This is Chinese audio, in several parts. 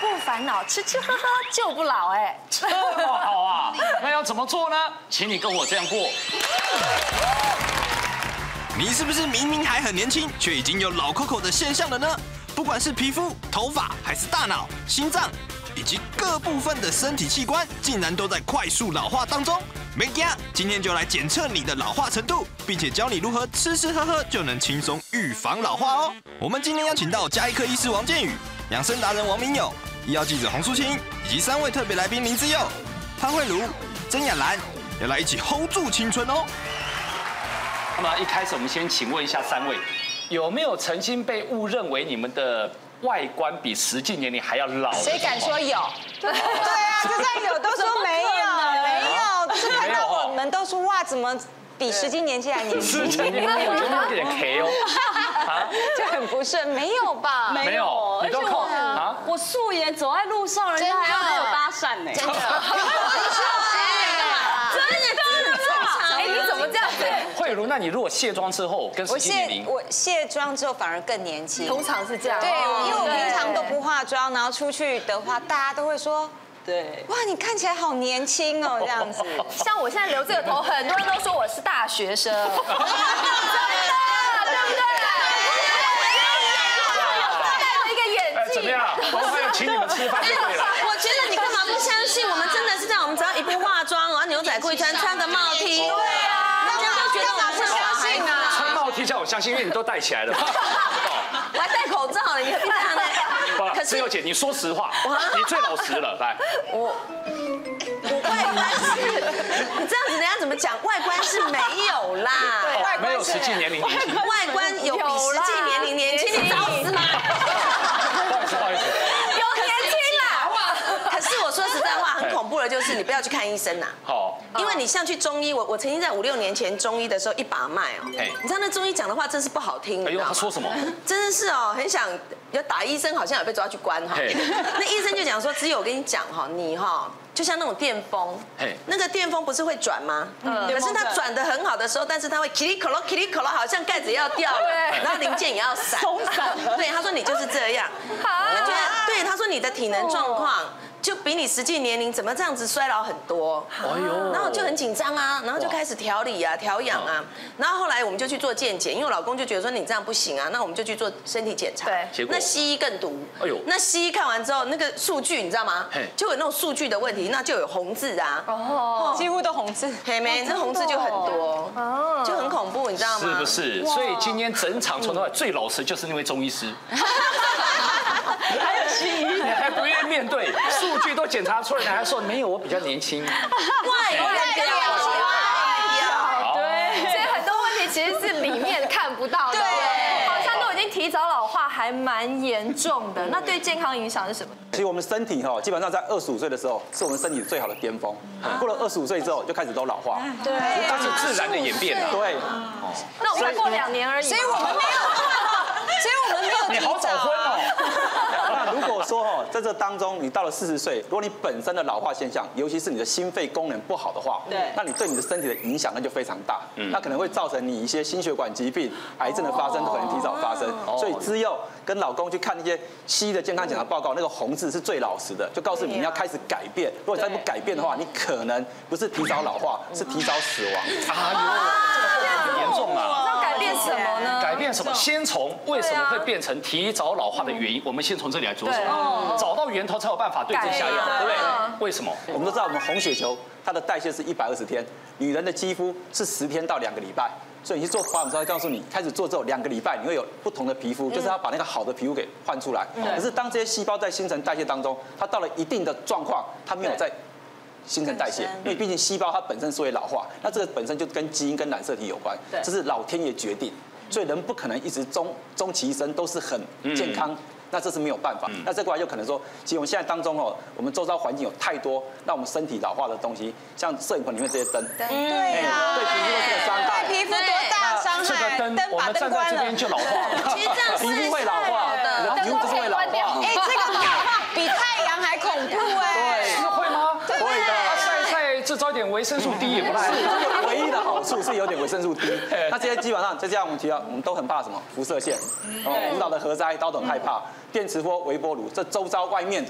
不烦恼，吃吃喝喝就不老。哎， 这么好啊？那要怎么做呢？请你跟我这样过。 你是不是明明还很年轻，却已经有老Coco的现象了呢？不管是皮肤、头发，还是大脑、心脏，以及各部分的身体器官，竟然都在快速老化当中。没惊，今天就来检测你的老化程度，并且教你如何吃吃喝喝就能轻松预防老化哦。我们今天邀请到家医科医师王建宇、养生达人王明友、医药记者洪淑清，以及3位特别来宾林志佑、潘慧茹、曾雅兰，要来一起 hold 住青春哦。 那么一开始，我们先请问一下3位，有没有曾经被误认为你们的外观比实际年龄还要老？ 谁敢说有？ 对啊，就算有都说没有，就是看到我们都说哇，怎么比实际年纪还年轻？ 实际年龄我觉得有点 K 哦， 就很不顺，没有吧？ 没有，你都靠啊？ 我素颜走在路上，人家还要跟我搭讪呢。 真的。 哎，你怎么这样子？ 慧茹，那你如果卸妆之后跟实际年龄， 我卸妆之后反而更年轻。 通常是这样。 对，因为我平常都不化妆，然后出去的话，大家都会说。 对， 哇，你看起来好年轻哦，这样子。 像我现在留这个头，很多人都说我是大学生，真的，对不对？戴了一个眼镜， 怎么样？我们要请你们吃饭就对了。 我觉得你干嘛不相信？我们真的是这样，我们只要一不化妆，然后牛仔裤一穿个帽 T， 对啊，大家都觉得我们是小孩子啊。 穿帽 T 叫我相信，因为你都戴起来了。 我还戴口罩了，你平常呢？ 可是友姐，你说实话，你最老实了，来。 我外观是，你这样子人家怎么讲？外观是没有啦， 没有实际年龄年轻。 外观有比实际年龄年轻，你找死吗？ 不好意思， 有年轻啦。可是我说实在话，很恐怖的就是你不要去看医生呐。 好， 因为你像去中医，我曾经在5、6年前中医的时候一把脉哦，你知道那中医讲的话真是不好听。 哎呦，他说什么？ 真的是哦，很想有打医生，好像有被抓去关哈。那医生就讲说，只有我跟你讲哈，你哈就像那种电风，那个电风不是会转吗？可是它转得很好的时候，但是它会噼里可咯噼里可咯，好像盖子要掉了，然后零件也要散。对，他说你就是这样。他觉得对，他说你的体能状况。就比你实际年龄怎么这样子衰老很多，然后就很紧张啊，然后就开始调理啊、调养啊，然后后来我们就去做健检，因为我老公就觉得说你这样不行啊，那我们就去做身体检查。 对， 那西医更毒，那西医看完之后，那个数据你知道吗？就有那种数据的问题，那就有红字啊， 几乎都红字， 嘿没，那红字就很多，就很恐怖，你知道吗？ 是不是？所以今天整场从头到尾最老实就是那位中医师。 还有西医， 你还不愿意面对，数据都检查出来，你还说没有，我比较年轻。 外观对，所以很多问题其实是里面看不到的，对，好像都已经提早老化，还蛮严重的。那对健康影响是什么？ 其实我们身体哈，基本上在25岁的时候是我们身体最好的巅峰，过了25岁之后就开始都老化， 对，它是自然的演变啊。 对， 那我们才过2年而已， 所以我们没有， 你好早婚哦。 那如果说哈，在这当中你到了40岁，如果你本身的老化现象，尤其是你的心肺功能不好的话， 对， 那你对你的身体的影响那就非常大，那可能会造成你一些心血管疾病、癌症的发生都可能提早发生。所以只有跟老公去看那些西医的健康检查报告，那个红字是最老实的，就告诉你要开始改变。如果再不改变的话，你可能不是提早老化，是提早死亡。 哎呦，这个很严重啊！ 那改变什么呢？ 改变什么？先从为什么会变成提早老化的原因，我们先从这里来着手，找到源头才有办法对症下药，对不对？为什么？ 我们都知道，我们红血球它的代谢是120天，女人的肌肤是10天到2个礼拜。所以你去做保养之后，告诉你开始做之后2个礼拜，你会有不同的皮肤，就是要把那个好的皮肤给换出来。可是当这些细胞在新陈代谢当中，它到了一定的状况，它没有在新陈代谢，因为毕竟细胞它本身是会老化，那这个本身就跟基因跟染色体有关，这是老天爷决定。所以人不可能一直终其一生都是很健康。那这是没有办法。那这过来就可能说，其实我们现在当中哦，我们周遭环境有太多让我们身体老化的东西，像摄影棚里面这些灯， 对呀， 对皮肤都是个伤害。 对皮肤多大伤这个害？ 灯，我们站在这边就老化， 其实这样皮肤会老化，皮肤就是会老化。 哎，这个比太阳还恐怖哎。 是会吗？ 会的。 晒制造一点维生素 D 也不赖。 这个唯一的好处是有点维生素 D。那这些基本上，再加上我们提到，我们都很怕什么辐射线，哦，舞蹈的核灾，大家都很害怕。电磁波、微波炉，这周遭外面的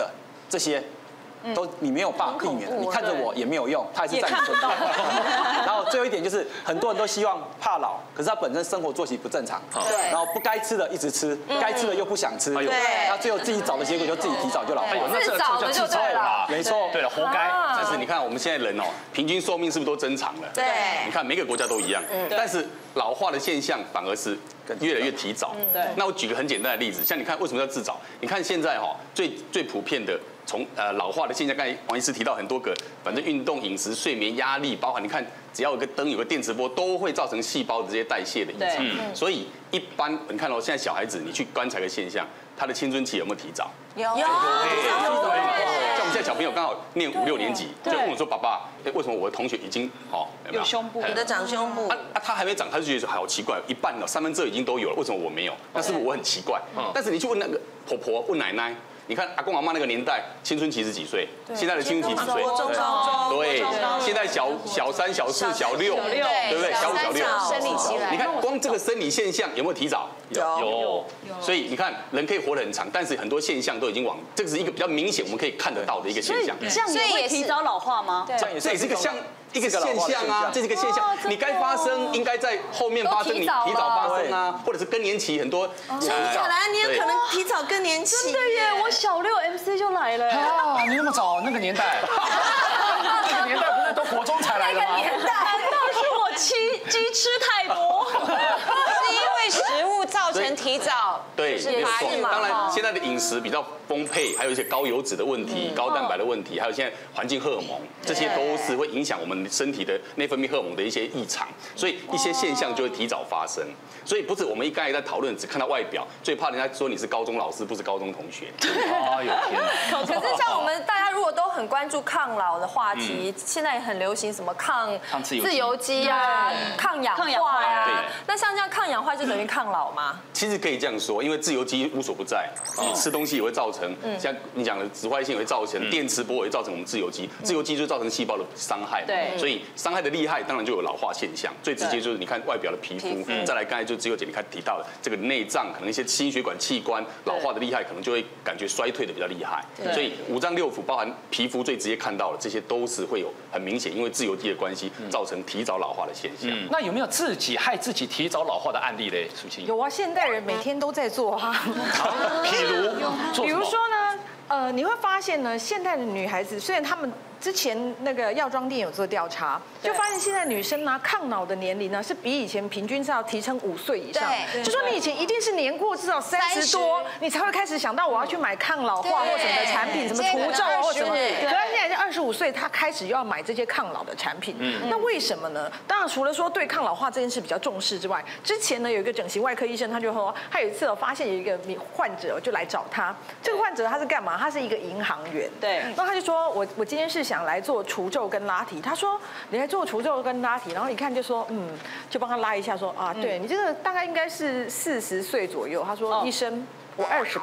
这些。都你没有办法避免，你看着我也没有用，它还是在你身上。然后最后一点就是，很多人都希望怕老，可是他本身生活作息不正常，对，然后不该吃的一直吃，该吃的又不想吃，对，那最后自己找的结果就自己提早就老化， 自找的就对了， 没错， 对了，活该。 但是你看我们现在人平均寿命是不是都增长了？ 对， 你看每个国家都一样，但是老化的现象反而是越来越提早。对，那我举个很简单的例子，像你看为什么要自早？你看现在最普遍的。从老化的现象，刚才王医师提到很多个，反正运动、饮食、睡眠、压力，包含你看，只要有个灯、有个电磁波，都会造成细胞的这些代谢的异常。所以一般你看现在小孩子，你去观察个现象，他的青春期有没有提早？ 有。 像我们现在小朋友刚好念5、6年级，就问我说：“爸爸，为什么我的同学已经有胸部， 有的长胸部？ 他还没长，他就觉得好奇怪，一半了，2/3已经都有了，为什么我没有？那是不是我很奇怪？但是你去问那个婆婆、问奶奶。”你看阿公阿妈那个年代，青春期是几岁？现在的青春期几岁？ 国中、高中。 对，现在小3、小4、小6，对不对？小5、小6， 生理期来。 你看光这个生理现象有没有提早？有。所以你看人可以活得很长，但是很多现象都已经这个是一个比较明显我们可以看得到的一个现象。 这样也会提早老化吗？ 这也是一个一个现象啊，这是一个现象。你该发生应该在后面发生，你提早发生啊，或者是更年期很多。 可能你有可能提早更年期。 真的耶，我小6 MC 就来了。 啊，你那么早那个年代，那个年代不是都国中才来的吗？ 难道是我鸡吃太多？是因为食物造成提早？ 对，没有错。当然现在的饮食比较丰沛，还有一些高油脂的问题、高蛋白的问题，还有现在环境荷尔蒙，这些都是会影响我们身体的内分泌荷尔蒙的一些异常，所以一些现象就会提早发生。所以不是我们刚才在讨论，只看到外表，最怕人家说你是高中老师，不是高中同学。 哎呦天哪！ 可是像我们大家如果都很关注抗老的话题，现在也很流行什么抗自由基啊、抗氧化呀。那像这样抗氧化就等于抗老吗？ 其实可以这样说，因为自由基无所不在，你吃东西也会造成，像你讲的紫外线也会造成，电磁波也会造成我们自由基，自由基就造成细胞的伤害。对，所以伤害的厉害，当然就有老化现象。最直接就是你看外表的皮肤，再来刚才就只有姐你看提到的这个内脏，可能一些心血管器官老化的厉害，可能就会感觉衰退的比较厉害。所以5脏6腑包含皮肤最直接看到的，这些都是会有很明显，因为自由基的关系造成提早老化的现象。 那有没有自己害自己提早老化的案例嘞？淑清有啊，现代人每天都在做哈。 比如说呢，你会发现呢，现代的女孩子虽然她们之前那个药妆店有做调查，就发现现在女生呢抗老的年龄呢是比以前平均是要提升5岁以上。就说你以前一定是年过至少30多，你才会开始想到我要去买抗老化或什么的产品，什么除皱啊或什么。可是现在是25岁，她开始又要买这些抗老的产品。那为什么呢？当然除了说对抗老化这件事比较重视之外，之前呢有一个整形外科医生，他就说他有一次发现有一个患者就来找他，这个患者他是干嘛？他是一个银行员。对，那他就说我今天是想来做除皱跟拉提。他说你来做除皱跟拉提，然后一看就说就帮他拉一下说啊，对你这个大概应该是40岁左右。他说医生我28。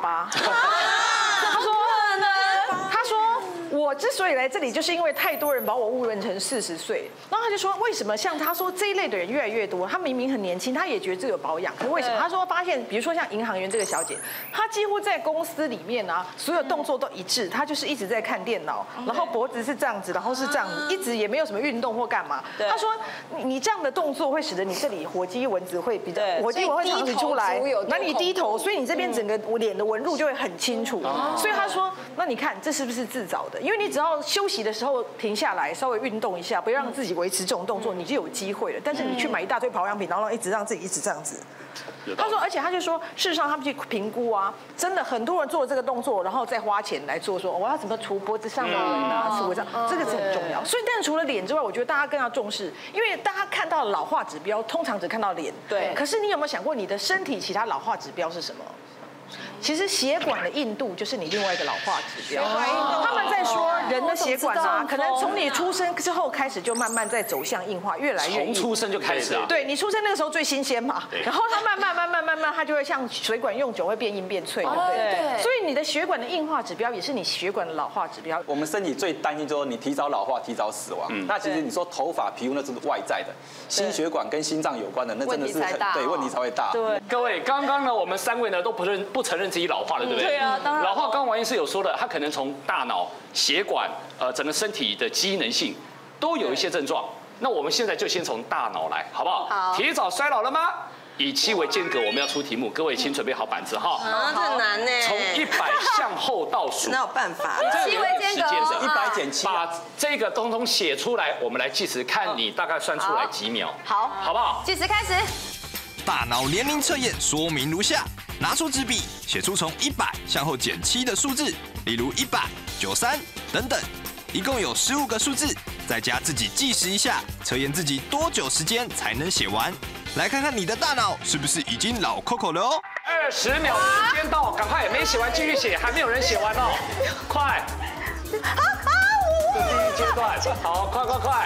他说我之所以来这里，就是因为太多人把我误认成40岁。然后他就说，为什么像他说这一类的人越来越多？他明明很年轻，他也觉得这有保养，可是为什么？他说发现，比如说像银行员这个小姐，她几乎在公司里面啊，所有动作都一致，她就是一直在看电脑，然后脖子是这样子，然后是这样子，一直也没有什么运动或干嘛。他说你这样的动作会使得你这里火鸡蚊子会比较，火鸡蚊会常常出来，那你低头，所以你这边整个脸的纹路就会很清楚。所以他说，那你看这是不是自找的？因为你只要休息的时候停下来，稍微运动一下，不要让自己维持这种动作，你就有机会了。但是你去买一大堆保养品，然后一直让自己一直这样子。他说，而且他就说，事实上他们去评估啊，真的很多人做了这个动作，然后再花钱来做，说我要怎么除脖子上的纹啊，除这样，这个是很重要。所以，但是除了脸之外，我觉得大家更要重视，因为大家看到老化指标，通常只看到脸。对。可是你有没有想过，你的身体其他老化指标是什么？其实血管的硬度就是你另外一个老化指标。他们在说人的血管啊，可能从你出生之后开始就慢慢在走向硬化，越来越硬。 从出生就开始啊？ 对，你出生那个时候最新鲜嘛，然后它慢慢，它就会像水管用久会变硬变脆，对不对？所以你的血管的硬化指标也是你血管的老化指标。 我们身体最担心就是你提早老化、提早死亡。那其实你说头发、皮肤那是外在的，心血管跟心脏有关的，那真的是对问题才会大。 对，各位，刚刚呢，我们3位呢都不承认己老化了，对不对？ 对啊，当然。 老化，刚刚王医师有说了，它可能从大脑、血管，整个身体的机能性都有一些症状。那我们现在就先从大脑来，好不好？ 好。 提早衰老了吗？以7为间隔，我们要出题目，各位请准备好板子哈。 这很难呢。 从100向后倒数。 哪有办法 ？7为间隔 ，100减7。 把这个通通写出来，我们来计时，看你大概算出来几秒。 好， 好不好？ 计时开始。 大脑年龄测验说明如下：拿出纸笔，写出从100向后减7的数字，例如100、93等等，一共有15个数字，在家自己计时一下，测验自己多久时间才能写完。来看看你的大脑是不是已经老扣扣了哦。 20秒时间到，赶快，没写完继续写，还没有人写完哦，快！这第一阶段，好，快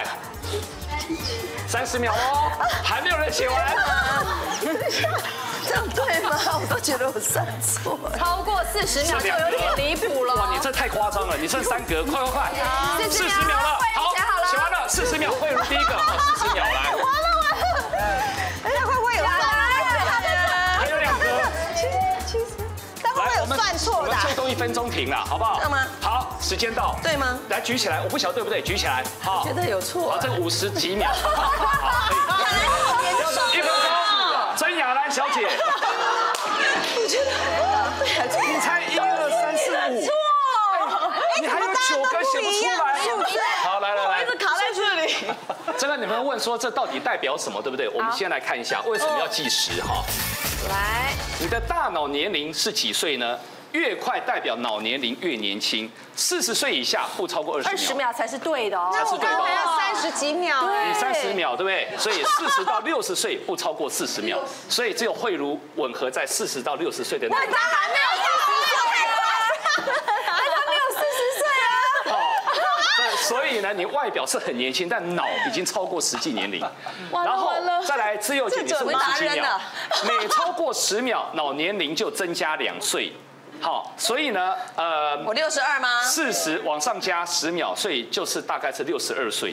！30秒哦，还没有人写完。 这样对吗？我都觉得我算错了。 超过40秒就有点离谱了。 哇，你这太夸张了，你剩3格，快！40秒了，好，写完了，40秒，慧茹第一个，40秒来。 完了！哎呀，会不会有算？ 还有2格。 70，但会不会有算错的？ 我们最多1分钟停了，好不好？ 干嘛？ 好，时间到。 对吗？ 来举起来，我不晓得对不对，举起来。好， 觉得有错。 好，这个50几秒。好，可以。1分钟，曾雅兰小姐。 我觉得你猜1、2、3、4、5。错。你还有9个写不出来。好，来。 我一直卡在这里。 这个你们问说这到底代表什么，对不对？我们先来看一下为什么要计时哈。 来， 你的大脑年龄是几岁呢？越快代表脑年龄越年轻，40岁以下不超过20秒。 20秒才是对的哦。 才是对的哦。 还要30几秒。 你30秒，对不对？所以40到60岁不超过40秒，所以只有慧茹吻合在40到60岁的那个。 他还没有40岁啊！他没有40岁啊！ 好，所以呢，你外表是很年轻，但脑已经超过实际年龄。然后再来，自由姐你是50几秒，每超过10秒，脑年龄就增加2岁。好，所以呢， 我62吗 ？40往上加10秒，所以就是大概是62岁。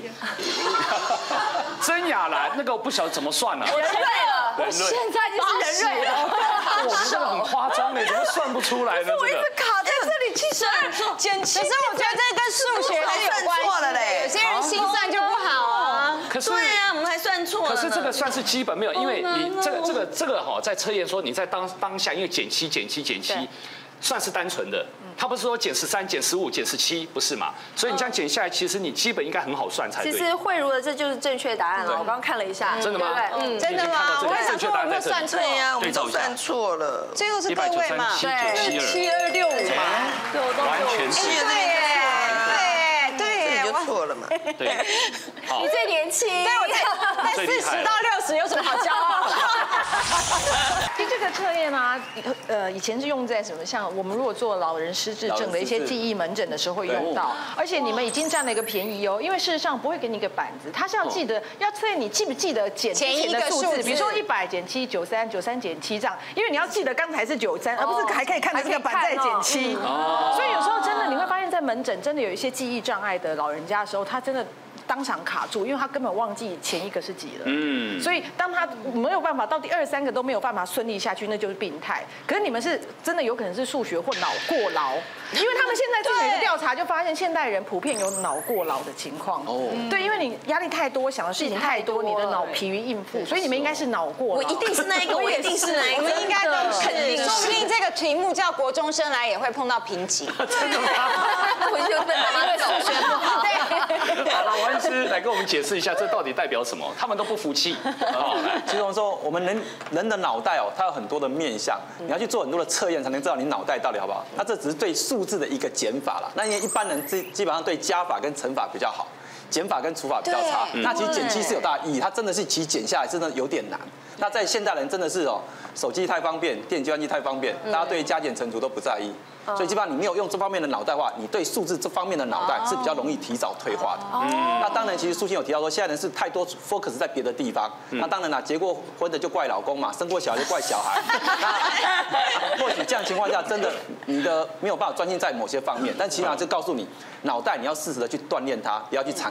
曾雅兰那个我不晓得怎么算了。 人瑞了， 我现在就是人瑞了。 哇，你这个很夸张哎，怎么算不出来呢？ 我一直卡在这里，其实减7。可是我觉得这跟数学还有关系。有些人心算就不好啊。 可是对啊，我们还算错了。 可是这个算是基本没有，因为你这个哈，在测验说你在当下，因为减7。算是单纯的，他不是说减13、减15、减17，不是嘛？所以你这样减下来，其实你基本应该很好算才对。 其实慧茹的这就是正确答案了，我刚刚看了一下。 真的吗？ 真的吗？我也想说有没有算错呀？我们都算错了。 最后是各位嘛？ 对 ，7265嘛， 完全是。 对，你就错了嘛。 对， 你最年轻， 但我在40到60有什么好骄傲的？ 其实这个测验啊，以前是用在什么？像我们如果做老人失智症的一些记忆门诊的时候会用到，而且你们已经占了一个便宜哦，因为事实上不会给你一个板子，它是要记得要测验你记不记得减前的数字，比如说100减7、93减7这样，因为你要记得刚才是93，而不是还可以看着这个板再减7。所以有时候真的你会发现在门诊真的有一些记忆障碍的老人家的时候，他真的当场卡住，因为他根本忘记前一个是几了。所以当他没有办法到第2、3个都没有办法顺利下去，那就是病态。可是你们是真的有可能是数学或脑过劳，因为他们现在最近有一个调查就发现，现代人普遍有脑过劳的情况。对，因为你压力太多，想的事情太多，你的脑疲于应付，所以你们应该是脑过劳。 我一定是那一个，我一定是那一个， 我们应该都肯定。说不定这个题目叫国中生来也会碰到瓶颈。 真的吗？ 我就本来因为数学不好。 好了，王医师来跟我们解释一下，这到底代表什么？他们都不服气。 其实我们说，我们人的脑袋哦，它有很多的面向，你要去做很多的测验，才能知道你脑袋到底好不好。那这只是对数字的一个减法啦。那因为一般人基本上对加法跟乘法比较好，减法跟除法比较差。那其实减7是有大意义，它真的是其实减下来真的有点难。那在现代人真的是哦，手机太方便，电子计算机太方便，大家对加减乘除都不在意。所以基本上你没有用这方面的脑袋的话，你对数字这方面的脑袋是比较容易提早退化的。那当然，其实苏欣有提到说，现在人是太多 focus 在别的地方。那当然啦，结过婚的就怪老公嘛，生过小孩就怪小孩。那或许这样情况下，真的你的没有办法专心在某些方面，但起码就告诉你，脑袋你要适时的去锻炼它，不要去长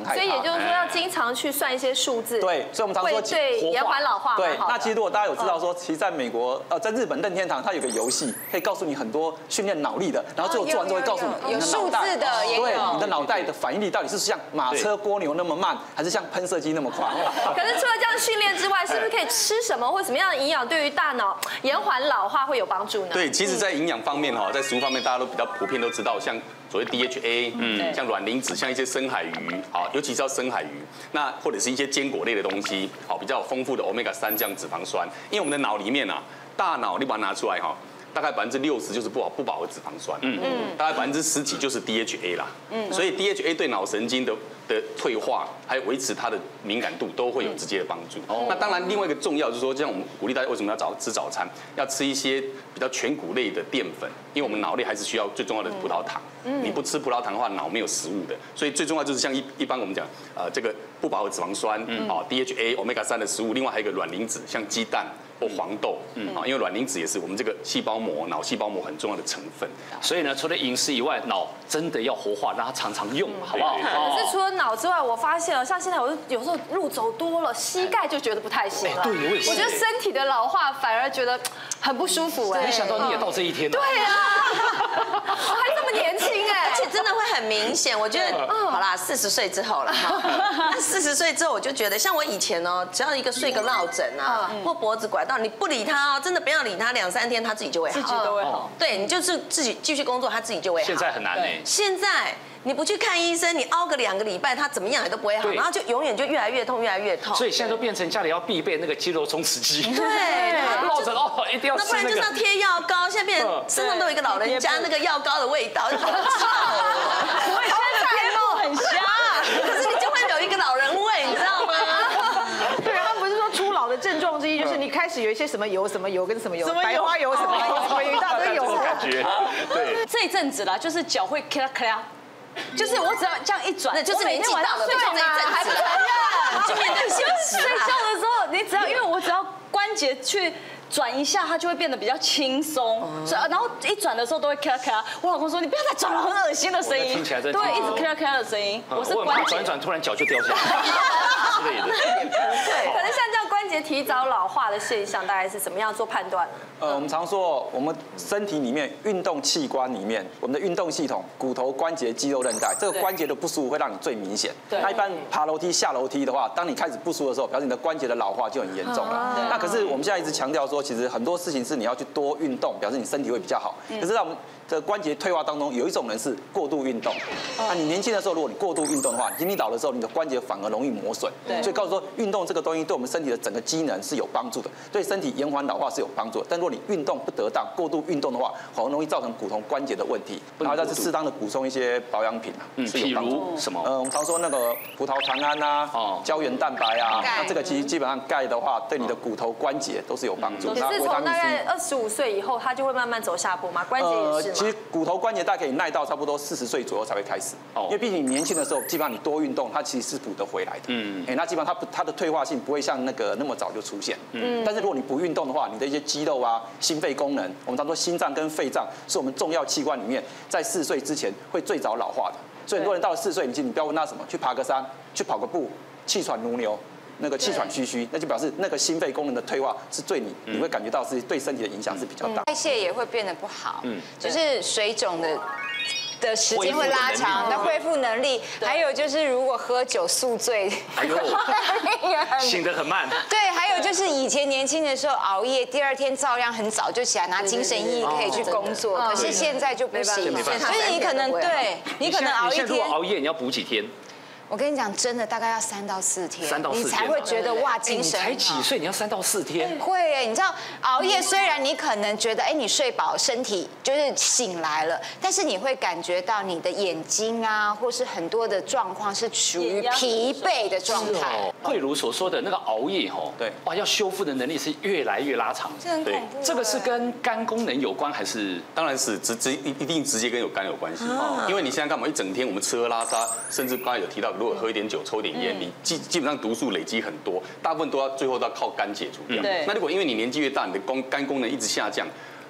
伤害它。 所以也就是说要经常去算一些数字。 对，所以我们常说对延缓老化。 对，那其实如果大家有知道说，其实在美国在日本任天堂，它有个游戏可以告诉你很多训练脑力的，然后最后做完之后会告诉你有数字的， 对，你的脑袋的反应力到底是像马车蜗牛那么慢，还是像喷射机那么快？ 可是除了这样训练之外，是不是可以吃什么或什么样的营养对于大脑延缓老化会有帮助呢？ 对，其实，在营养方面哈，在食物方面，大家都比较普遍都知道，像所谓 DHA，像卵磷脂，像一些深海鱼，好，尤其是要深海鱼，那或者是一些坚果类的东西，好，比较有丰富的 Omega-3这样脂肪酸，因为我们的脑里面啊，大脑你把它拿出来哈。大概60%就是不饱和脂肪酸，大概10%几就是 DHA 啦，所以 DHA 对脑神经的退化，还有维持它的敏感度都会有直接的帮助。那当然，另外一个重要就是说，像我们鼓励大家为什么要吃早餐，要吃一些比较全谷类的淀粉，因为我们脑内还是需要最重要的葡萄糖。你不吃葡萄糖的话，脑没有食物的，所以最重要就是像一般我们讲这个不饱和脂肪酸DHA Omega-3的食物，另外还有一个卵磷脂，像鸡蛋或黄豆，因为卵磷脂也是我们这个脑细胞膜很重要的成分。 所以呢，除了饮食以外，脑真的要活化，让它常常用，好不好？ 可是除了脑之外，我发现了，像现在我有时候路走多了，膝盖就觉得不太行了。 对，我也是。 我觉得身体的老化反而觉得很不舒服哎。 没想到你也到这一天了。 对啊，我还这么年轻哎， 而且真的会很明显。我觉得好啦，40岁之后了哈。40岁之后，我就觉得像我以前哦，只要一个睡个落枕啊，或脖子拐到，你不理他哦，真的不要理他，2-3天他自己就会好， 自己都会好。 对你就是自己继续工作，他自己就会好。 现在很难哎。 现在你不去看医生，你熬个2个礼拜，他怎么样也都不会好，然后就永远就越来越痛，越来越痛。 所以现在都变成家里要必备那个肌肉松弛剂。 对， 落枕哦，一定要吃那个。 那不然就是要贴药膏，现在变成身上都有一个老人家那个药膏的味道，就好臭。 我现在贴肉很瞎， 可是你就会有一个老人味，你知道吗？ 对啊，他不是说初老的症状之一就是你开始有一些什么油跟什么油，白花油什么油，一大堆油。 感觉，对。 这一阵子啦，就是脚会咔啦咔啦。就是我只要这样一转， 那就是年纪到了， 对嘛，还不承认。 就面对现实。 睡觉的时候，你只要因为我只要关节去转一下，它就会变得比较轻松。然后一转的时候都会咔啦咔啦。我老公说你不要再转了，很恶心的声音。 听起来真的。 对，一直咔啦咔啦的声音。我是关节转突然脚就掉下来之类的。 对。可是像这样关节提早老化的现象，大概是怎么样做判断呢？ 我们常说，我们身体里面运动器官里面，我们的运动系统，骨头、关节、肌肉、韧带，这个关节的不舒服会让你最明显。那一般爬楼梯、下楼梯的话，当你开始不舒服的时候，表示你的关节的老化就很严重了。那可是我们现在一直强调说，其实很多事情是你要去多运动，表示你身体会比较好。可是在我们的关节退化当中，有一种人是过度运动。那你年轻的时候，如果你过度运动的话，你老的时候，你的关节反而容易磨损。所以告诉说，运动这个东西对我们身体的整个机能是有帮助的，对身体延缓老化是有帮助的。但如果你运动不得当、过度运动的话，很容易造成骨头关节的问题。然后再是适当的补充一些保养品啊， 譬如什么？ 我们常说那个葡萄糖胺啊，胶原蛋白啊，那这个其实基本上钙的话，对你的骨头关节都是有帮助。 可是从大概25岁以后，它就会慢慢走下坡嘛，关节也是吗？ 其实骨头关节大概可以耐到差不多40岁左右才会开始，因为毕竟你年轻的时候，基本上你多运动，它其实是补得回来的。那基本上它的退化性不会像那么早就出现。但是如果你不运动的话，你的一些肌肉啊、心肺功能，我们常说心脏跟肺脏是我们重要器官里面，在40岁之前会最早老化的。所以很多人到了40岁，你不要问他什么，去爬个山、去跑个步，气喘如牛。那个气喘吁吁，那就表示那个心肺功能的退化是对你会感觉到是对身体的影响是比较大， 代谢也会变得不好，就是水肿的时间会拉长，的恢复能力，还有就是如果喝酒宿醉， 哎呦，醒得很慢。 对，还有就是以前年轻的时候熬夜，第2天照样很早就起来拿精神奕奕可以去工作，可是现在就不行，所以你可能对你可能熬一天， 如果熬夜你要补几天？ 我跟你讲，真的大概要3到4天，你才会觉得哇精神。 你才几岁，你要3到4天？ 会哎，你知道熬夜虽然你可能觉得你睡饱，身体就是醒来了，但是你会感觉到你的眼睛啊，或是很多的状况是属于疲惫的状态。 慧茹所说的那个熬夜对，哇，要修复的能力是越来越拉长。 对， 这个是跟肝功能有关还是？ 当然是一定直接跟肝有关系，因为你现在干嘛？一整天我们吃喝拉撒，甚至刚才有提到。如果喝一点酒、抽一点烟，你基本上毒素累积很多，大部分最后都要靠肝解除掉。那如果因为你年纪越大，你的肝功能一直下降，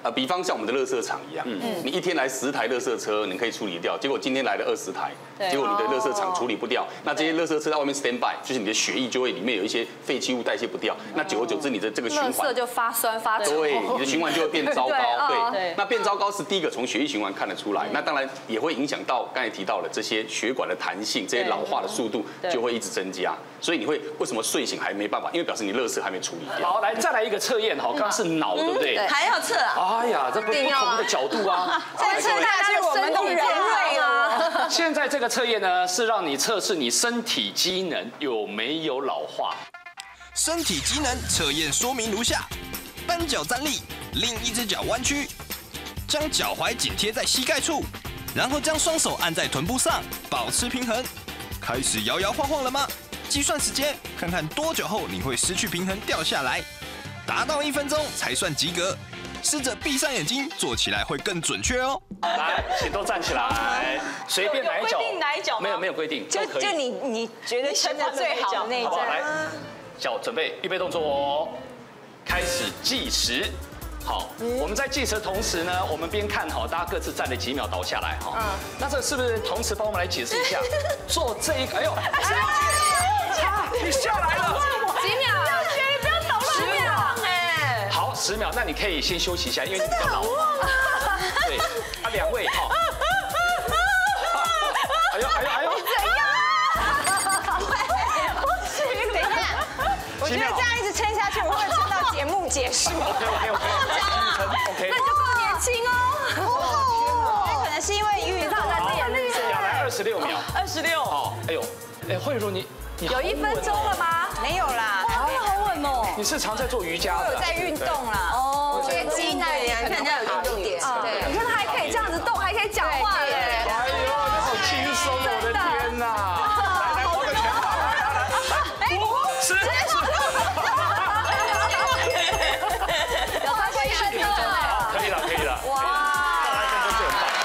比方像我们的垃圾场一样，你一天来10台垃圾车，你可以处理掉，结果今天来了20台，结果你的垃圾场处理不掉，那这些垃圾车在外面 stand by， 就是你的血液就会里面有一些废弃物代谢不掉，那久而久之你的这个循环， 垃圾就发酸发臭， 对，你的循环就会变糟糕，对，那变糟糕是第一个从血液循环看得出来，那当然也会影响到刚才提到了这些血管的弹性，这些老化的速度就会一直增加，所以你会为什么睡醒还没办法？因为表示你垃圾还没处理掉。 好，来再来一个测验哈，刚刚是脑对不对？ 还要测啊？ 哎呀，这不同的角度啊， 再测下去我们都人类了。 现在这个测验呢，是让你测试你身体机能有没有老化。 身体机能测验说明如下：单脚站立，另一只脚弯曲，将脚踝紧贴在膝盖处，然后将双手按在臀部上，保持平衡。开始摇摇晃晃了吗？计算时间，看看多久后你会失去平衡掉下来。达到1分钟才算及格。试着闭上眼睛，做起来会更准确哦。 来，请都站起来，随便哪一脚。 规定哪一脚？ 没有规定， 就你觉得撑得最好的那一脚。 来，脚准备，预备动作哦，开始计时。好，我们在计时的同时呢，我们边看好，大家各自站了几秒倒下来哈。那这是不是同时帮我们来解释一下？做这一个，哎呦，你下来了， 几秒？你不要倒了，10秒哎。 好，10秒，那你可以先休息一下，因为你比较老。对，2位哈。哎呦， 怎样？不行，等一下，我觉得这样一直撑下去，我会撑到节目结束。 OK， 那你就够年轻哦。 那可能是因为运动在练力。 要来26秒。 26。 好，哎呦，慧茹你有1分钟了吗？ 没有啦， 好稳哦。 你是常在做瑜伽的？ 我有在运动啦。哦，我觉得肌耐力你看人家有运动点。 对，你看他还可以这样子动，还可以讲话耶。 哎呦，这好轻松，我的天哪！来，握个拳头，来，5、10。 有超过1分钟了。 可以了。哇！1分钟就很棒，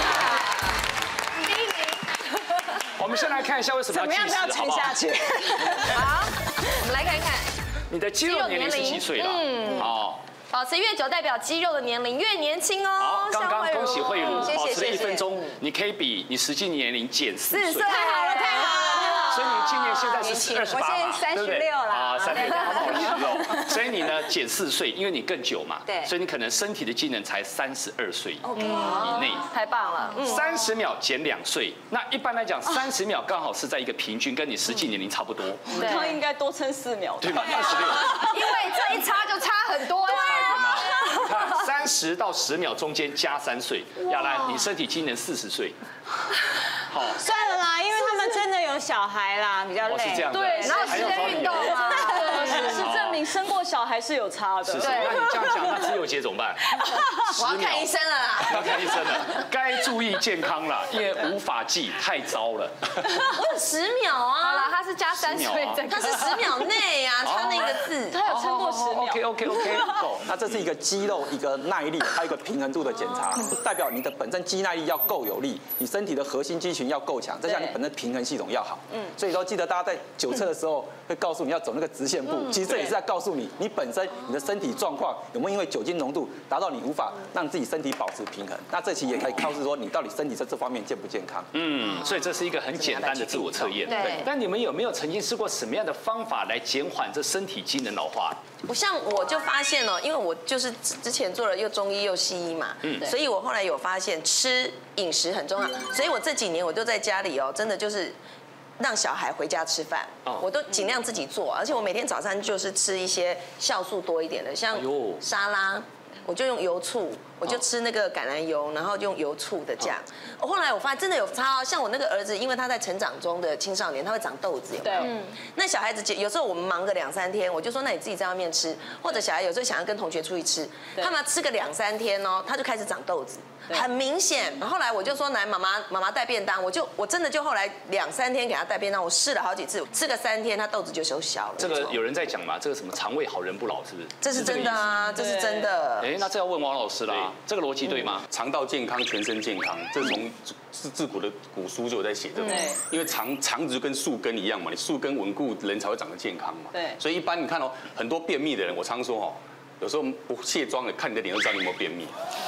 第1名。 我们先来看一下为什么要计时， 撑下去。 好，我们来看一看你的肌肉年龄是几岁了？好。 保持越久，代表肌肉的年龄越年轻哦。 好，刚刚恭喜慧茹， 谢谢保持了1分钟，你可以比你实际年龄减4岁。 太好了，太好了。 所以你今年现在是28嘛， 对不对？ 啊，36，好好吃哦。所以你呢减4岁，因为你更久嘛， 对， 所以你可能身体的机能才32岁以内。 太棒了 ，30秒减2岁。那一般来讲，30秒刚好是在一个平均，跟你实际年龄差不多。 他应该多撑4秒， 对吧？26。 因为这一差就差很多呀。 你看30到10秒中间加3岁，亚兰，你身体机能40岁。 好，算了啦，因为他们真的有小孩啦，比较累。 是这样的。 对，然后时间运动嘛， 事实证明生过小孩是有差的。 是，那你这样讲，那自由姐怎么办？ 我要看医生了啦。 要看医生了，该注意健康了，因为无法记太糟了。 我有10秒啊。 好了，他是加3岁， 他是10秒内啊，差那个字。 他有撑过10秒。 OK。 那这是一个肌肉一个耐力，还有一个平衡度的检查，代表你的本身肌耐力要够有力，你身体的核心肌群要够强，再加上你本身平衡系统要好。所以说记得大家在9测的时候会告诉你要走那个直线步，其实这也是在告诉你，你本身你的身体状况有没有因为酒精浓度达到你无法让自己身体保持平衡。那这期也可以告诉说你到底身体在这方面健不健康。 所以这是一个很简单的自我测验。对。但你们有没有曾经试过什么样的方法来减缓这身体机能老化？ 我就发现因为我就是之前做了又中医又西医嘛，所以我后来有发现饮食很重要，所以我这几年我就在家里真的就是让小孩回家吃饭，我都尽量自己做，而且我每天早餐就是吃一些酵素多一点的，像沙拉，我就用油醋。我就吃那个橄榄油，然后用油醋的酱。后来我发现真的有差，像我那个儿子，因为他在成长中的青少年，他会长痘子，有没有？那小孩子有时候我们忙个2-3天，我就说那你自己在外面吃，或者小孩有时候想要跟同学出去吃，他们吃个2-3天他就开始长痘子，很明显。后来我就说来妈妈带便当，我真的就后来2-3天给他带便当，我试了好几次，吃个3天他痘子就小了。 这个有人在讲嘛，这个什么肠胃好人不老是不是？ 这是真的啊，这是真的。 哎，那这要问王老师啦。这个逻辑对吗？ 肠道健康，全身健康，这从自古的古书就有在写的。对，因为肠子就跟树根一样嘛，你树根稳固，人才会长得健康嘛。对，所以一般你看很多便秘的人，我常说有时候不卸妆的，看你的脸就知道你有没有便秘。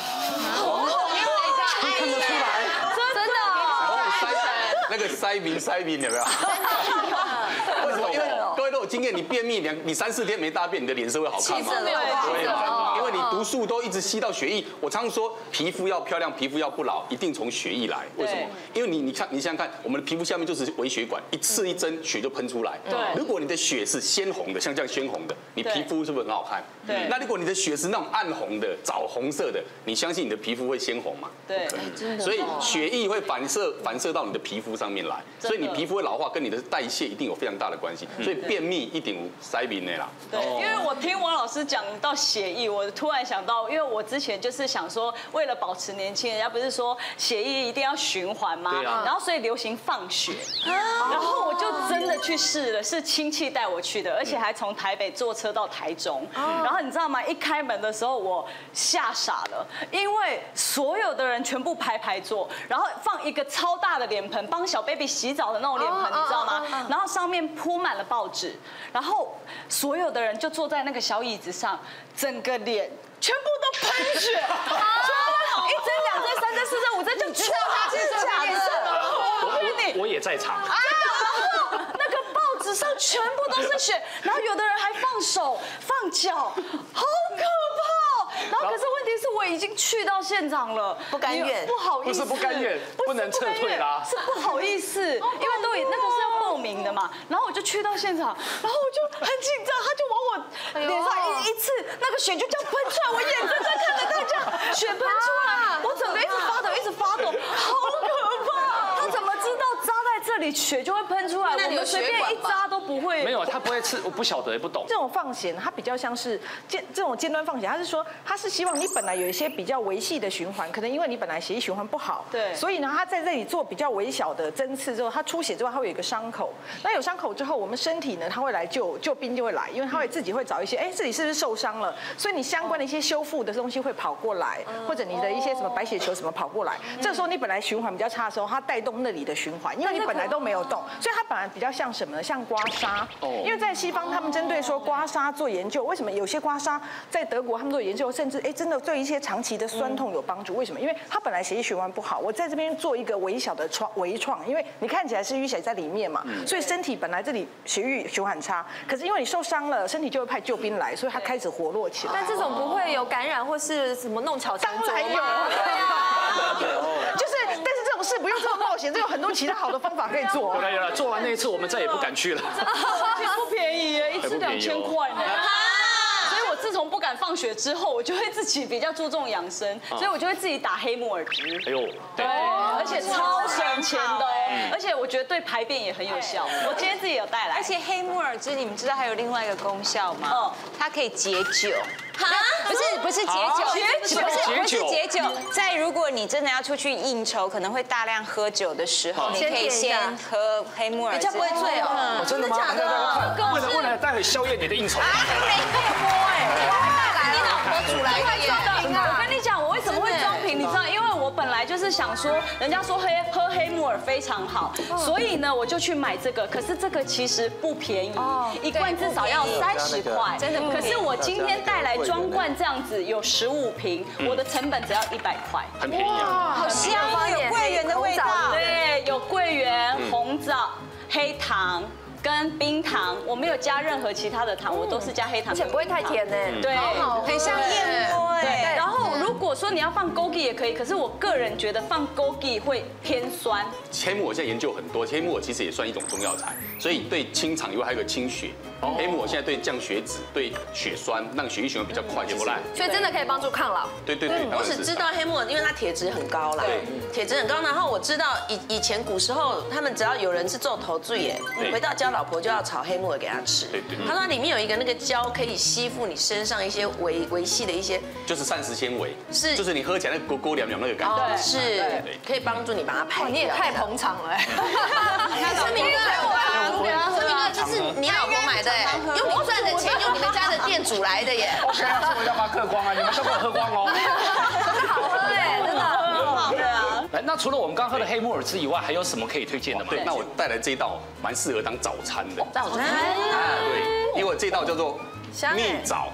看得出来， 真的。 那个塞鼻有没有？为什么？因为各位都有经验，你便秘你3、4天没大便，你的脸色会好看吗？对，因为你毒素都一直吸到血液。我常说，皮肤要漂亮，皮肤要不老，一定从血液来。为什么？因为你想想看，我们的皮肤下面就是微血管，一刺一针，血就喷出来。对。如果你的血是鲜红的，像这样鲜红的，你皮肤是不是很好看？对。那如果你的血是那种暗红的、枣红色的，你相信你的皮肤会鲜红吗？ 对。 所以血液会反射到你的皮肤上面来，所以你皮肤会老化，跟你的代谢一定有非常大的关系。所以便秘一定有塞鼻内啦。 对，因为我听王老师讲到血液，我突然想到，因为我之前就是想说，为了保持年轻，人家不是说血液一定要循环吗？对啊。然后所以流行放血，然后我就真的去试了，是亲戚带我去的，而且还从台北坐车到台中。然后你知道吗？一开门的时候我吓傻了，因为所有的人全部排坐，然后放一个超大的脸盆，帮小 baby 洗澡的那种脸盆，你知道吗？然后上面铺满了报纸，然后所有的人就坐在那个小椅子上，整个脸全部都喷血，1针、2针、3针、4针、5针，就全部是假的。 我也在场。 那个报纸上全部都是血，然后有的人还放手放脚，好可怕。然后可是问题是我已经去到现场了， 不甘愿， 不好意思， 不是不甘愿，不能撤退啦， 是不好意思，因为那个是要报名的嘛。然后我就去到现场，然后我就很紧张，他就往我脸上一刺，那个血就这样喷出来，我眼睁睁看着他这样血喷出来，我整个一直发抖，好可怕！他怎么知道扎在这里血就会喷出来？我们随便一扎都不会。 没有，他不会刺，我不晓得，也不懂。 这种放血，它比较像是这种尖端放血，它是说它是希望你本来有一些比较微细的循环，可能因为你本来血液循环不好， 对， 所以呢，它在这里做比较微小的针刺之后，它出血之后，它会有一个伤口。那有伤口之后，我们身体呢，它会来救兵就会来，因为它会自己会找一些，这里是不是受伤了？所以你相关的一些修复的东西会跑过来，或者你的一些什么白血球什么跑过来。这时候你本来循环比较差的时候，它带动那里的循环，因为你本来都没有动，所以它本来比较像什么呢？像刮痧。因为在西方，他们针对说刮痧做研究，为什么有些刮痧在德国他们做研究，甚至真的对一些长期的酸痛有帮助？为什么？因为它本来血液循环不好，我在这边做一个微小的微创，因为你看起来是淤血在里面嘛，所以身体本来这里血液循环差，可是因为你受伤了，身体就会派救兵来，所以它开始活络起来。 但这种不会有感染或是什么弄巧成拙吗？ 当然有，对啊，就是，但是这种事不用这么冒险，这有很多其他好的方法可以做。 有了，做完那一次我们再也不敢去了。 不便宜耶，1次2000块呢。所以我自从不敢放血之后，我就会自己比较注重养生，所以我就会自己打黑木耳汁。 哎呦， 对，而且超省钱的哦，而且我觉得对排便也很有效。我今天自己有带来。 而且黑木耳汁，你们知道还有另外一个功效吗？它可以解酒。不是解酒，不是解酒。在如果你真的要出去应酬，可能会大量喝酒的时候，你可以先喝黑木耳汁， 比较不会醉哦。 真的吗？ 假的？ 为了待会宵夜你的应酬。 没配播你老婆煮来的耶。 我跟你讲，我为什么会装瓶，你知道？因为我本来就是想说，人家说喝黑木耳非常好，所以呢我就去买这个。可是这个其实不便宜，一罐至少要30块，真的不便宜。可是我今天带来装罐这样子有15瓶，我的成本只要100块， 很便宜啊， 好香啊，有桂圆的味道， 对，有桂圆、红枣、黑糖。跟冰糖，我没有加任何其他的糖，我都是加黑糖， 而且不会太甜呢。 对， 很像燕窝哎。 然后如果说你要放枸杞也可以，可是我个人觉得放枸杞会偏酸。 黑木耳现在研究很多，黑木耳其实也算一种中药材，所以对清肠以外还有个清血。黑木耳现在对降血脂、对血栓，让血液循环比较快，也不赖。 所以真的可以帮助抗老。 对， 我只知道黑木耳，因为它铁质很高啦。对，铁质很高。然后我知道以前古时候，他们只要有人是做头醉耶，回到家老婆就要炒黑木耳给他吃。对。他说里面有一个那个胶可以吸附你身上一些微细的一些， 就是膳食纤维， 是， 就是你喝起来那个勾凉那个感觉， 是，可以帮助你把它排掉。 你也太捧场了。 声明哥，这是你老婆买的哎，用你赚的钱，用你们家的店煮来的耶。 OK，我要把它嗑光啊，你们都给我喝光哦。 真的好喝哎，真的很好。 对啊。 那除了我们刚喝的黑木耳汁以外，还有什么可以推荐的吗？ 对，那我带来这一道蛮适合当早餐的。 早餐？ 对，因为这道叫做蜜枣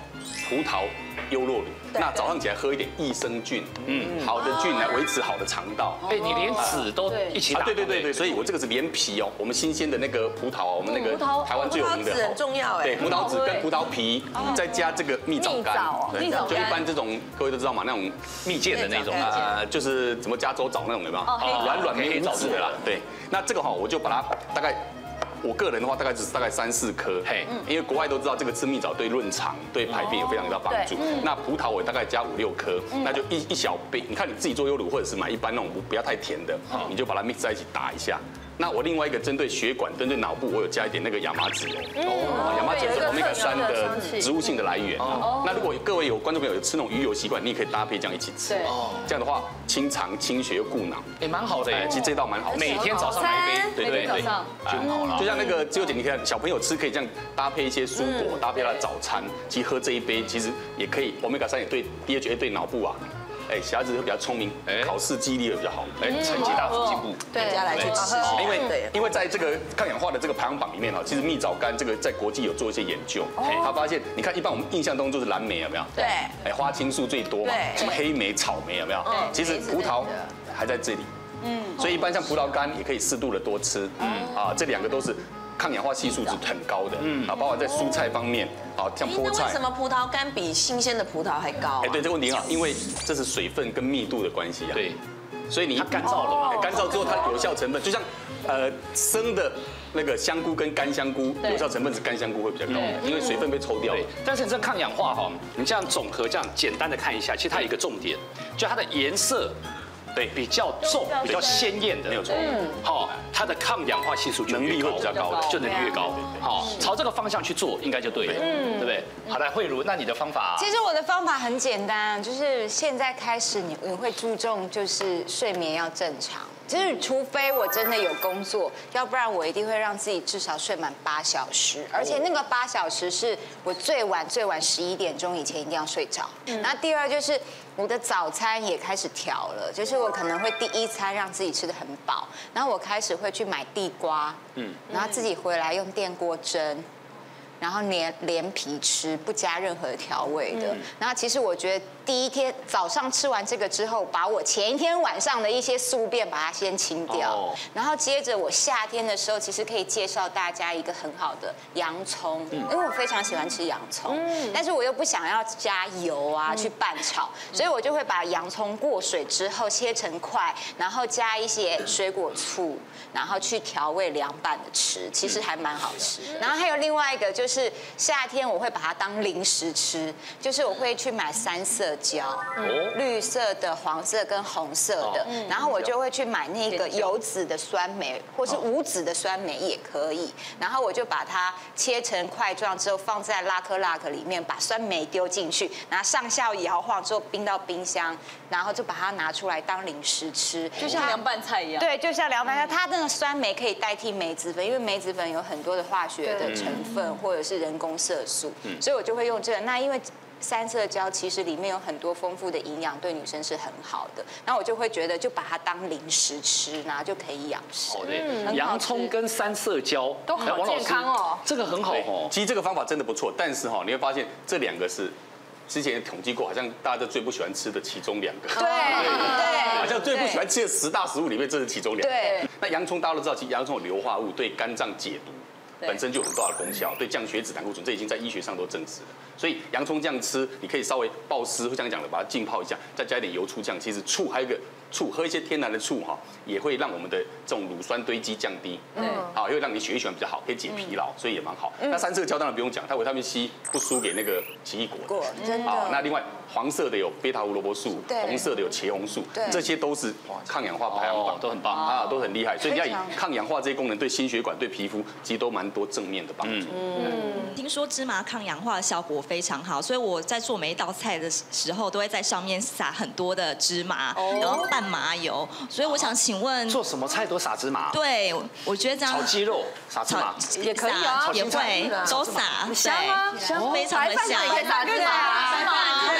葡萄优酪乳。那早上起来喝一点益生菌，好的菌来维持好的肠道。 哎，你连籽都一起打。 对，所以我这个是连皮哦，我们新鲜的那个葡萄啊，我们那个台湾最有名的。 葡萄籽很重要哎。 对，葡萄籽跟葡萄皮，再加这个蜜枣干。就一般这种各位都知道嘛，那种蜜饯的那种就是怎么加州枣那种有没有？软软黑枣子的啦。对，那这个哈，我就把它大概。我个人的话，大概只是大概3、4颗，因为国外都知道这个吃蜜枣对润肠、对排便有非常大帮助。那葡萄我大概加5、6颗，那就一小杯。你看你自己做优乳，或者是买一般那种不要太甜的，你就把它 mix 在一起打一下。那我另外一个针对血管、针对脑部，我有加一点那个亚麻籽油。亚麻籽是 omega 3的植物性的来源。那如果各位有观众朋友有吃那种鱼油习惯，你也可以搭配这样一起吃。这样的话清肠、清血又顾脑， 也蛮好的。 其实这道蛮好， 每天早上来一杯， 对，早上就好了。 就像那个自由姐，你看小朋友吃可以这样搭配一些蔬果，搭配他的早餐，其实喝这一杯其实也可以 omega 3也对 DHA 对脑部啊。小孩子会比较聪明，考试记忆力会比较好， 成绩大幅进步。 大家来去吃， 因为在这个抗氧化的这个排行榜里面其实蜜枣苷这个在国际有做一些研究，他发现，你看一般我们印象中就是蓝莓有没有？ 对， 花青素最多嘛，什么黑莓、草莓有没有？其实葡萄还在这里，所以一般像葡萄干也可以适度的多吃，这2个都是。抗氧化系数是很高的，包括在蔬菜方面，像菠菜。 为什么葡萄干比新鲜的葡萄还高？ 对，这个问题很好，因为这是水分跟密度的关系啊。 对， 所以你干燥了嘛？ 干燥之后，它有效成分就像生的那个香菇跟干香菇，有效成分是干香菇会比较高，因为水分被抽掉了。 但是这抗氧化哈，你这样总和这样简单的看一下，其实它有一个重点，就它的颜色。对，比较重、比较鲜艳的， 没有错。 好，它的抗氧化系数能力会比较高的， 就能力越高。好，朝这个方向去做，应该就对了，对不对？好的，慧茹，那你的方法？ 其实我的方法很简单，就是现在开始你会注重就是睡眠要正常。就是除非我真的有工作，要不然我一定会让自己至少睡满8小时，而且那个8小时是我最晚11点钟以前一定要睡着。那第二就是我的早餐也开始调了，就是我可能会第一餐让自己吃得很饱，然后我开始会去买地瓜，然后自己回来用电锅蒸。然后连皮吃，不加任何调味的。然后其实我觉得第一天早上吃完这个之后，把我前一天晚上的一些宿便把它先清掉。然后接着我夏天的时候，其实可以介绍大家一个很好的洋葱，因为我非常喜欢吃洋葱，但是我又不想要加油啊去拌炒，所以我就会把洋葱过水之后切成块，然后加一些水果醋，然后去调味凉拌的吃，其实还蛮好吃。然后还有另外一个就是夏天我会把它当零食吃，就是我会去买3色椒，绿色的、黄色跟红色的，然后我就会去买那个有籽的酸梅，或是无籽的酸梅也可以，然后我就把它切成块状之后放在拉克里面，把酸梅丢进去，然后上下摇晃之后冰到冰箱，然后就把它拿出来当零食吃， 就像凉拌菜一样。 对，就像凉拌菜，它那个酸梅可以代替梅子粉，因为梅子粉有很多的化学的成分或者是人工色素，所以我就会用这个。那因为3色椒其实里面有很多丰富的营养，对女生是很好的。然后我就会觉得就把它当零食吃，然后就可以养生。 洋葱跟3色椒都好健康哦， 这个很好哦。 其实这个方法真的不错，但是你会发现这2个是。之前统计过，好像大家都最不喜欢吃的其中2个。 对， 好像最不喜欢吃的10大食物里面，这是其中2个。对。那洋葱大家都知道，其实洋葱有硫化物，对肝脏解毒本身就有很大的功效，对降血脂、胆固醇，这已经在医学上都证实了。所以洋葱这样吃，你可以稍微爆丝，会这样讲的，把它浸泡一下，再加一点油醋酱。其实醋还有一个醋，喝一些天然的醋也会让我们的这种乳酸堆积降低，也会让你血液循环比较好，可以解疲劳，所以也蛮好。那3色椒当然不用讲，它维他命 C 不输给那个奇异果。 真的。 那另外黄色的有贝塔胡萝卜素，红色的有茄红素，这些都是抗氧化排行榜都很棒都很厉害。所以要以抗氧化这些功能，对心血管、对皮肤其实都蛮多正面的帮助。 听说芝麻抗氧化的效果非常好，所以我在做每一道菜的时候，都会在上面撒很多的芝麻，然后拌麻油。所以我想请问， 做什么菜都撒芝麻？ 对，我觉得这样炒鸡肉撒芝麻也可以啊， 也会都撒， 香啊， 香，非常的香。 白饭也可以撒芝麻， 对，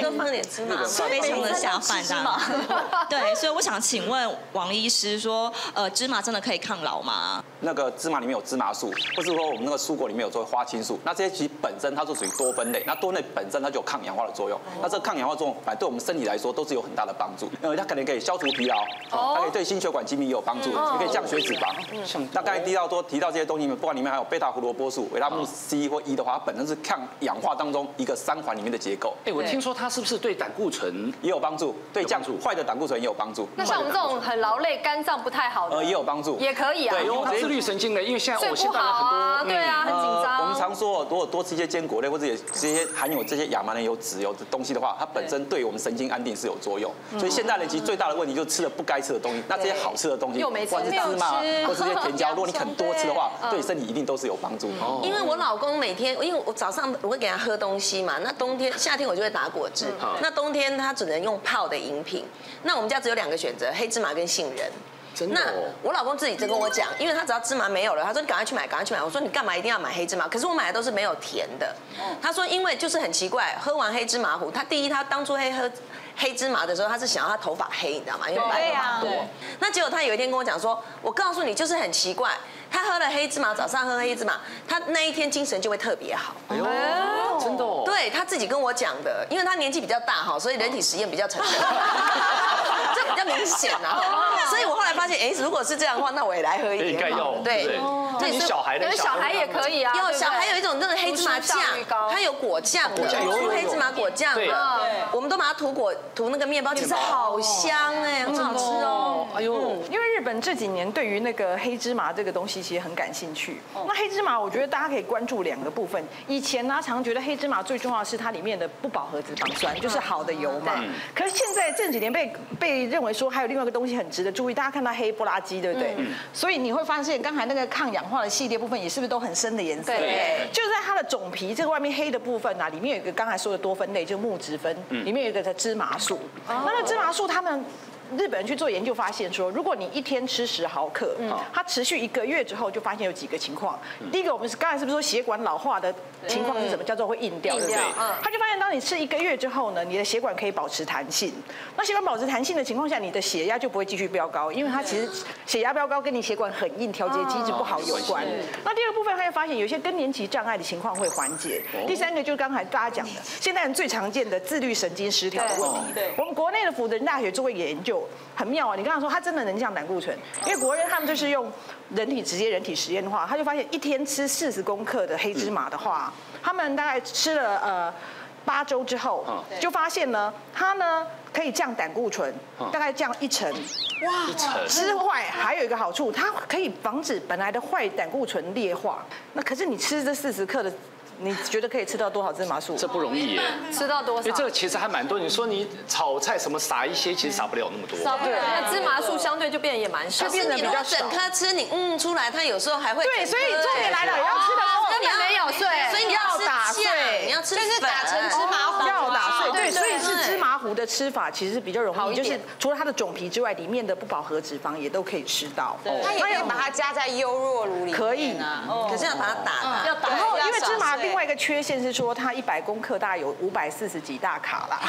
都放点芝麻， 非常的下饭的。对，所以我想请问王医师说，芝麻真的可以抗老吗？ 那个芝麻里面有芝麻素，或是说我们那个蔬果里面有做花青素，那这些其实本身它就属于多酚类，那多酚类本身它就有抗氧化的作用，那这个抗氧化作用，反正对我们身体来说都是有很大的帮助。它可能可以消除疲劳，它可以对心血管疾病也有帮助，也可以降血脂肪。那刚才提到这些东西，不管里面还有贝塔胡萝卜素、维他命 C 或 E 的话，它本身是抗氧化当中一个3环里面的结构。 我听说它是不是对胆固醇也有帮助？对降坏的胆固醇也有帮助。 那像我们这种很劳累、肝脏不太好的， 也有帮助， 也可以啊。 对， 自律神经的，因为现在睡不好啊，对啊，很紧张。 我们常说，如果多吃一些坚果类或者这些含有这些亚麻仁油脂油的东西的话，它本身对我们神经安定是有作用。所以现代人其实最大的问题就是吃了不该吃的东西。那这些好吃的东西，不管是芝麻或是这些甜椒，如果你肯多吃的话，对身体一定都是有帮助。 因为我老公每天，因为我早上我会给他喝东西嘛，那夏天我就会打果汁，那冬天他只能用泡的饮品。那我们家只有2个选择，黑芝麻跟杏仁。那我老公自己就跟我讲，因为他只要芝麻没有了，他说你赶快去买，赶快去买。我说你干嘛一定要买黑芝麻？可是我买的都是没有甜的。他说因为就是很奇怪，喝完黑芝麻糊，他当初喝黑芝麻的时候，他是想要他头发黑，你知道吗？因为白头发多。那结果他有一天跟我讲说，我告诉你就是很奇怪，他喝了黑芝麻，早上喝黑芝麻，他那一天精神就会特别好。 哎呦，真的哦。 对他自己跟我讲的，因为他年纪比较大哈，所以人体实验比较成功，这比较明显啊。所以我后来发现，如果是这样的话，那我也来喝一点。 应该要对。 那你小孩的小孩也可以啊。 小孩有一种那个黑芝麻酱，它有果酱的，有黑芝麻果酱的，我们都把它涂那个面包，其实好香很好吃哦。 哎呦，因为日本这几年对于那个黑芝麻这个东西其实很感兴趣。那黑芝麻，我觉得大家可以关注2个部分。以前呢，常觉得黑芝麻最重要的是它里面的不饱和脂肪酸，就是好的油嘛。可是现在这几年被认为说还有另外一个东西很值得注意，大家看到黑不拉几，对不对？所以你会发现刚才那个抗氧化的系列部分也是不是都很深的颜色？对，就在它的种皮这个外面黑的部分啊，里面有一个刚才说的多酚类，就是木质酚，里面有一个芝麻素。那芝麻素他们日本人去做研究发现说，如果你一天吃10毫克，它持续1个月之后，就发现有几个情况。第一个，我们刚才是不是说血管老化的情况是什么？叫做会硬掉，对不对？他就发现，当你吃1个月之后呢，你的血管可以保持弹性。那血管保持弹性的情况下，你的血压就不会继续飙高，因为它其实血压飙高跟你血管很硬、调节机制不好有关。那第2个部分，他又发现有些更年期障碍的情况会缓解。第3个就是刚才大家讲的，现代人最常见的自律神经失调的问题。我们国内的辅仁大学做过研究。很妙啊！你刚刚说它真的能降胆固醇，因为国人他们就是用直接人体实验的话，他就发现一天吃40公克的黑芝麻的话，他们大概吃了8周之后，就发现呢，它呢可以降胆固醇，大概降1成。哇！之外还有一个好处，它可以防止本来的坏胆固醇劣化。那可是你吃这40克的。你觉得可以吃到多少芝麻素？ 这不容易耶， 吃到多少？ 因为这个其实还蛮多。你说你炒菜什么撒一些，其实撒不了那么多。 撒不了，那芝麻素相对就变得也蛮少， 就变得比较少。整颗吃你出来，它有时候还会。 对，所以重点来了，也要吃的时候根本没有碎， 所以你要打碎，你要吃就是打成芝麻糊， 要打碎。对，所以是芝麻糊的吃法其实比较容易，就是除了它的种皮之外，里面的不饱和脂肪也都可以吃到。 它也可以把它加在优酪乳里。 可以啊， 可是要把它打。 然后因为芝麻另外一个缺陷是说它100公克大概有540几大卡啦。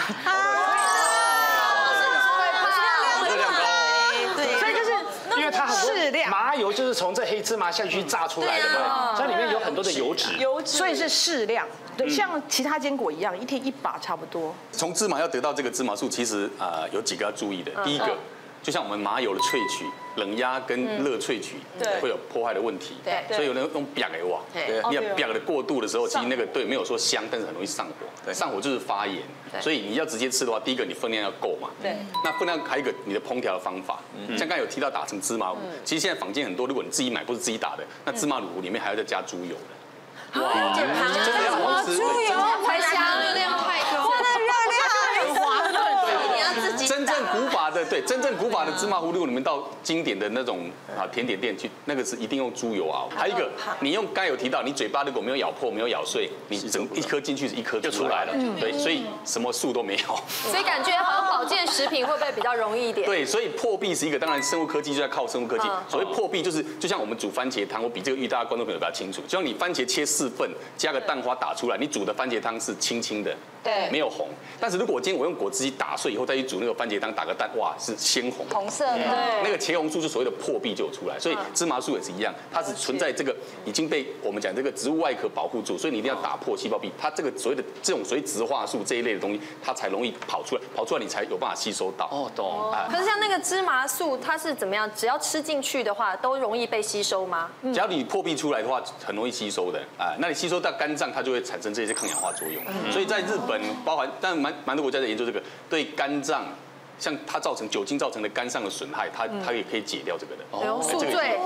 所以就是因为它很适量， 麻油就是从这黑芝麻下去炸出来的嘛，它里面有很多的油脂， 所以是适量。对，像其他坚果一样，一天1把差不多。 从芝麻要得到这个芝麻素，其实有几个要注意的。第一个，就像我们麻油的萃取，冷压跟热萃取会有破坏的问题。对，所以有人用煸的哇，你煸的过度的时候，其实那个没有说香，但是很容易上火。上火就是发炎。所以你要直接吃的话，第一个你分量要够嘛。对。那分量还有一个你的烹调的方法，像刚才有提到打成芝麻糊，其实现在坊间很多，如果你自己买不是自己打的，那芝麻糊里面还要再加猪油的。 哇，健康啊！ 猪油太香，热量太高，真的热量很滑润。 你要自己。 真正古法的，对，真正古法的芝麻糊，如果你们到经典的那种甜点店去，那个是一定用猪油熬。还有一个，你用刚有提到，你嘴巴如果没有咬破、没有咬碎，你整一颗进去是一颗就出来了。对，所以什么素都没有。 所以感觉好像保健食品会不会比较容易一点？ 对，所以破壁是一个，当然生物科技就在靠生物科技。所谓破壁就是，就像我们煮番茄汤，我比这个玉大家观众朋友比较清楚。就像你番茄切4份，加个蛋花打出来，你煮的番茄汤是清清的。 对， 没有红。但是如果我今天我用果汁机打碎以后再去煮那个番茄汤，打个蛋，哇，是鲜红， 红色的，对， 那个茄红素是所谓的破壁就有出来，所以芝麻素也是一样，它是存在这个已经被我们讲这个植物外壳保护住，所以你一定要打破细胞壁，它这个所谓的这种所谓植化素这一类的东西，它才容易跑出来你才有办法吸收到。 哦，懂。 可是像那个芝麻素，它是怎么样？只要吃进去的话，都容易被吸收吗？ 只要你破壁出来的话，很容易吸收的啊。那你吸收到肝脏，它就会产生这些抗氧化作用。所以在日本，包含但蛮多国家在研究这个对肝脏。像它酒精造成的肝上的损害，它也可以解掉这个的。 哦，宿醉，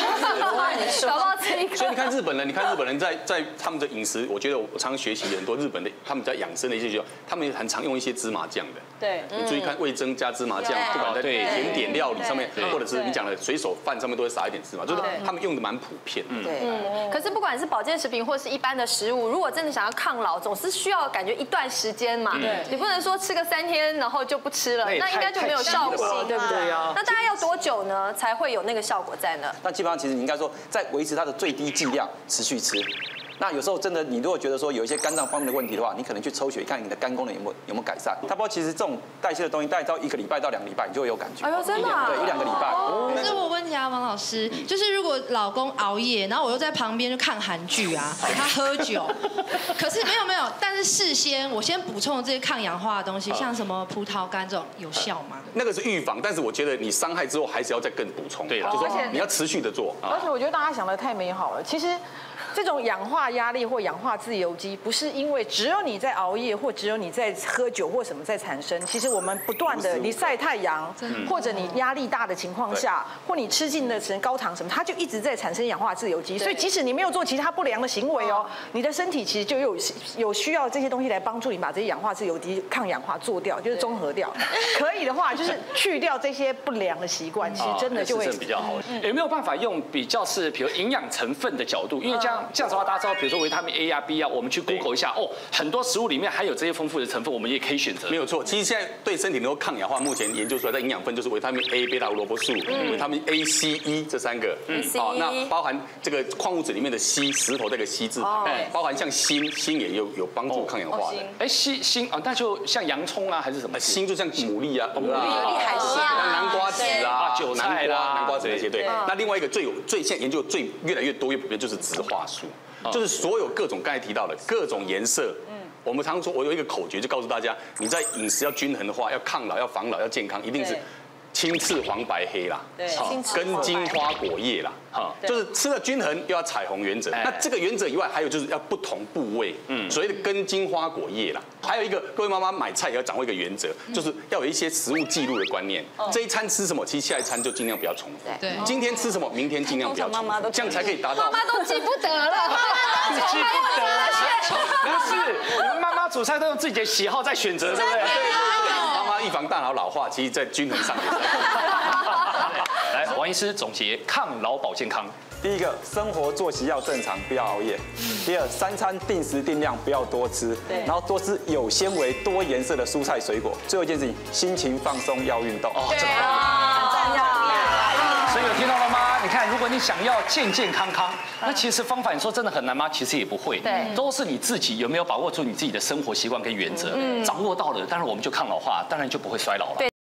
所以你看日本人在他们的饮食，我觉得我常常学习很多日本的他们在养生的一些，他们很常用一些芝麻酱的。 对， 你注意看味噌加芝麻酱，不管在甜点料理上面，或者是你讲的水手饭上面都会撒一点芝麻，就是他们用的蛮普遍。 对，可是不管是保健食品或是一般的食物，如果真的想要抗老，总是需要感觉一段时间嘛。你不能说吃个3天然后就不吃了。那应该就没有效果，对不对？那大概要多久呢，才会有那个效果在呢？ 那基本上其实你应该说，在维持它的最低剂量，持续吃。那有时候真的，你如果觉得说有一些肝脏方面的问题的话，你可能去抽血看你的肝功能有没有改善。它包括其实这种代谢的东西，大概到1个礼拜到2个礼拜，你就会有感觉。 哎呦，真的？ 对，1、2个礼拜。 可是我问题啊，王老师，就是如果老公熬夜，然后我又在旁边就看韩剧啊，他喝酒，可是没有，但是事先我先补充了这些抗氧化的东西，像什么葡萄干这种有效吗？ 那个是预防，但是我觉得你伤害之后还是要再更补充。对，就说你要持续的做。 而且我觉得大家想的太美好了，其实。这种氧化压力或氧化自由基，不是因为只有你在熬夜或只有你在喝酒或什么在产生。其实我们不断的，你晒太阳，或者你压力大的情况下，或你吃进的高糖什么，它就一直在产生氧化自由基。所以即使你没有做其他不良的行为哦，你的身体其实就有需要这些东西来帮助你把这些氧化自由基抗氧化做掉，就是中和掉。可以的话，就是去掉这些不良的习惯，其实真的就会比较好。有没有办法用比较是比如营养成分的角度？因为这样子的话，大家知道，比如说维他命 A 啊 B 啊，我们去 Google 一下哦，很多食物里面还有这些丰富的成分，我们也可以选择。 没有错，其实现在对身体能够抗氧化，目前研究出来的营养分就是维他命 A、贝塔胡萝卜素、维他命 A、C、E 这3个。好，那包含这个矿物质里面的硒，石头这个硒字，包含像锌也有帮助抗氧化的。 哎，锌啊，那就像洋葱啊，还是什么？ 锌就像牡蛎啊， 牡蛎海鲜啊， 南瓜籽啊， 韭菜啦， 南瓜籽那些对。那另外一个现在研究越来越多越普遍就是植化素。就是所有各种刚才提到的各种颜色，我们常说，我有一个口诀，就告诉大家，你在饮食要均衡的话，要抗老、要防老、要健康，一定是青赤黄白黑啦，根茎花果叶啦，就是吃的均衡又要彩虹原则。那这个原则以外，还有就是要不同部位，所谓的根茎花果叶啦。还有一个，各位妈妈买菜也要掌握一个原则，就是要有一些食物记录的观念。这一餐吃什么，其实下一餐就尽量不要重复。对，今天吃什么，明天尽量不要重复，这样才可以达到。 妈妈都记不得了，妈妈都记不得了。不是，你们妈妈煮菜都用自己的喜好在选择，对不对？ 妈妈预防大脑老化，其实在均衡上也是。 来，王医师总结抗老保健康。 第一个，生活作息要正常，不要熬夜。第二，3餐定时定量，不要多吃。然后多吃有纤维、多颜色的蔬菜水果。最后一件事情，心情放松要运动。 这个很重要。 所以有听到了吗？你看，如果你想要健健康康，那其实方法你说真的很难吗？其实也不会。对，都是你自己有没有把握住你自己的生活习惯跟原则，掌握到了，当然我们就抗老化，当然就不会衰老了。